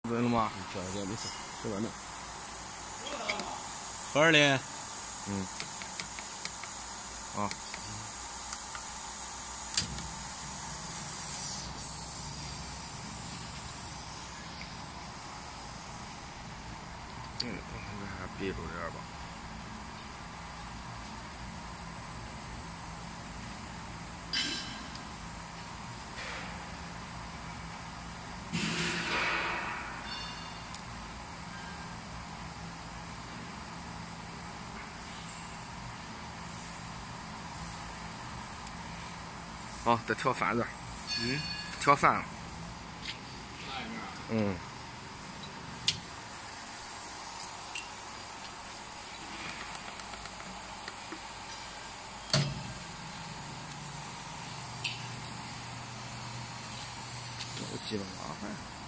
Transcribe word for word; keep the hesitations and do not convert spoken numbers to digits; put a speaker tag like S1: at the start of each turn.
S1: 准了吗？
S2: 调一下没事，随便弄。
S1: 多少的？
S2: 嗯。
S1: 啊。嗯，应该还憋住点吧。好，再调翻子。嗯。调翻了。嗯。我记得麻烦。